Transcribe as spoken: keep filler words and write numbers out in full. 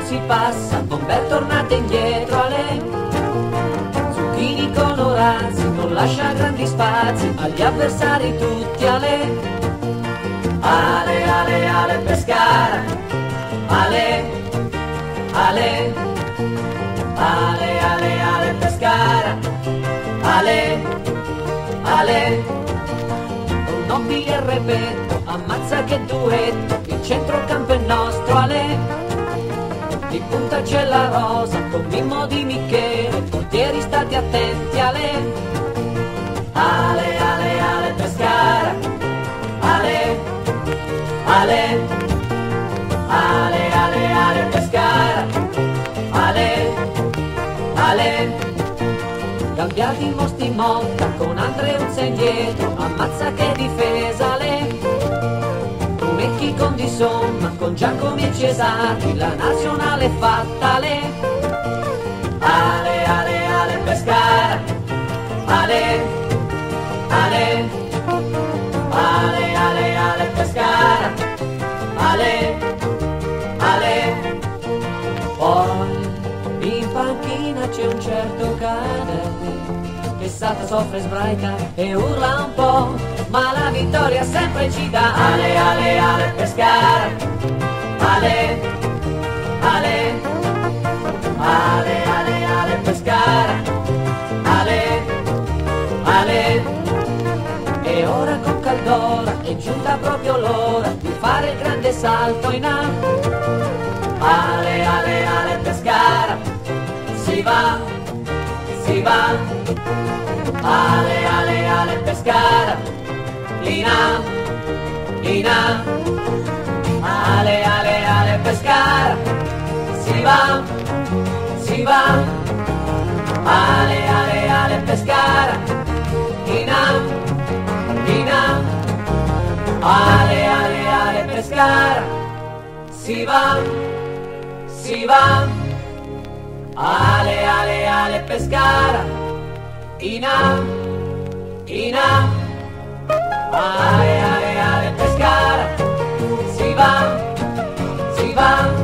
si passa, bomber tornate indietro alle zucchini colorati, non lascia grandi spazi agli avversari tutti alle ale, ale, ale Pescara, ale, ale, ale, ale, ale Pescara, ale, ale, un nobile repetto, ammazza che duetto, il centrocampo è nostro, ale, di punta c'è la rosa, con Mimmo Di Michele, portieri state attenti, ale, ale, ale, ale Pescara, ale, ale, ale, ale, ale Pescara, ale, ale, cambiati mostri monta con Andreuzza indietro, ammazza che difesa, ale, Brunecchi con Di Somma, con Giacomi e Cesari, la nazionale è fatta, ale, ale, ale, ale Pescara, ale, ale, ale, ale, ale Pescara, ale, ale, poi in panchina c'è un certo cadete che salta, soffre, sbraica e urla un po', ma la vittoria sempre ci dà, ale, ale, ale Pescara, ale, ale, ale, ale, ale Pescara, ale, ale, e ora con Caldora è giunta proprio l'ora di fare il grande salto in A, ale, ale, ale Pescara, si va, si va, ale, ale, ale Pescara, in A, in A, ale, ale, ale Pescara, si va, si va, ale, ale, ale Pescara, in A, in A, ale, ale, ale Pescara, si va, si va, ale, ale, ale Pescara, in A, in A, ale, ale, ale Pescara, si va, si va.